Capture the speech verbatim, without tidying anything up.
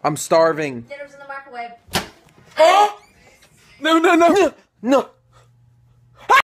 I'm starving. Dinner's in the microwave. No, no, no, no, no.